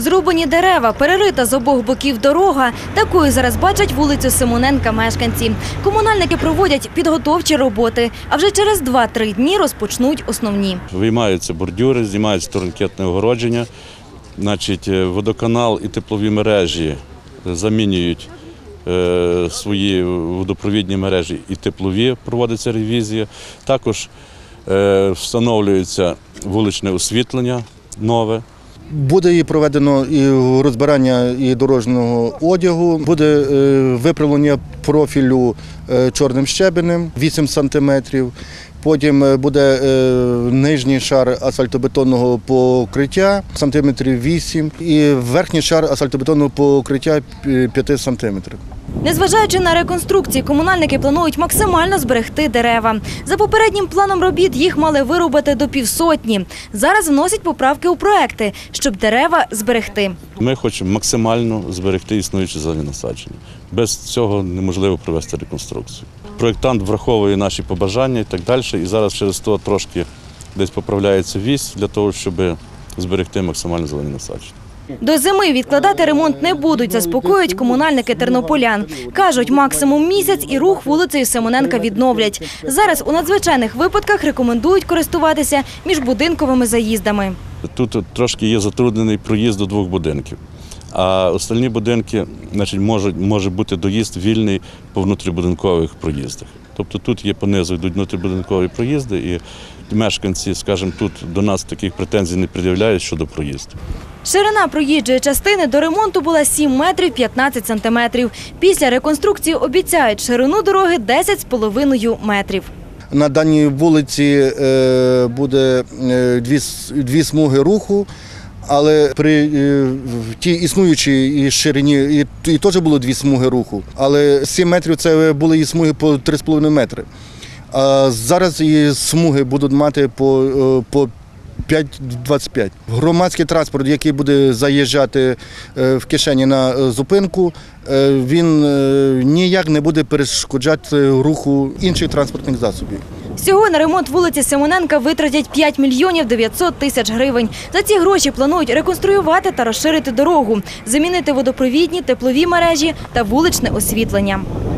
Зрубані дерева, перерита з обох боків дорога. Такою зараз бачать вулицю Симоненка мешканці. Комунальники проводять підготовчі роботи, а вже через 2-3 дні розпочнуть основні. Виймаються бордюри, знімаються турнікетне огородження. Водоканал і теплові мережі замінюють свої водопровідні мережі і теплові, проводиться ревізія. Також встановлюється вуличне освітлення нове. Буде і проведено і розбирання і дорожнього одягу, буде виправлення профілю чорним щебенем 8 сантиметрів. Потім буде нижній шар асфальтобетонного покриття сантиметрів 8 і верхній шар асфальтобетонного покриття 5 сантиметрів. Незважаючи на реконструкції, комунальники планують максимально зберегти дерева. За попереднім планом робіт їх мали вирубати до 150. Зараз вносять поправки у проекти, щоб дерева зберегти. Ми хочемо максимально зберегти існуючі зелені насадження. Без цього неможливо провести реконструкцію. Проєктант враховує наші побажання і так далі. І зараз через то трошки десь поправляється вісь для того, щоб зберегти максимально зелені насадження. До зими відкладати ремонт не будуть, заспокоюють комунальники тернополян. Кажуть, максимум місяць і рух вулицею Симоненка відновлять. Зараз у надзвичайних випадках рекомендують користуватися міжбудинковими заїздами. Тут трошки є затруднений проїзд до 2 будинків, а остальні будинки може бути доїзд вільний по внутрібудинкових проїздах. Тобто тут є понизу, йдуть внутрібудинкові проїзди і мешканці, скажімо, тут до нас таких претензій не пред'являють щодо проїзду. Ширина проїжджої частини до ремонту була 7 метрів 15 сантиметрів. Після реконструкції обіцяють ширину дороги 10,5 метрів. На даній вулиці буде 2 смуги руху, але при тій існуючій ширині і теж було 2 смуги руху. Але 7 метрів – це були і смуги по 3,5 метри. А зараз і смуги будуть мати по 5,25. Громадський транспорт, який буде заїжджати в кишені на зупинку, він ніяк не буде перешкоджати руху інших транспортних засобів. Всього на ремонт вулиці Симоненка витратять 5 мільйонів 900 тисяч гривень. За ці гроші планують реконструювати та розширити дорогу, замінити водопровідні, теплові мережі та вуличне освітлення.